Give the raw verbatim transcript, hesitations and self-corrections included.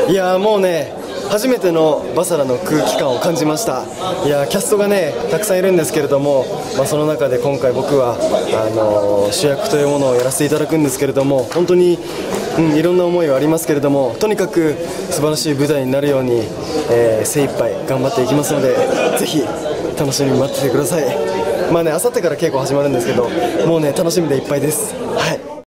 いやーもうね、初めてのバサラの空気感を感じました。いやーキャストがねたくさんいるんですけれども、まあ、その中で今回僕はあのー、主役というものをやらせていただくんですけれども、本当に、うん、いろんな思いはありますけれども、とにかく素晴らしい舞台になるように、えー、精一杯頑張っていきますので、ぜひ楽しみに待っててください。まあね、あさってから稽古始まるんですけど、もうね楽しみでいっぱいです。はい。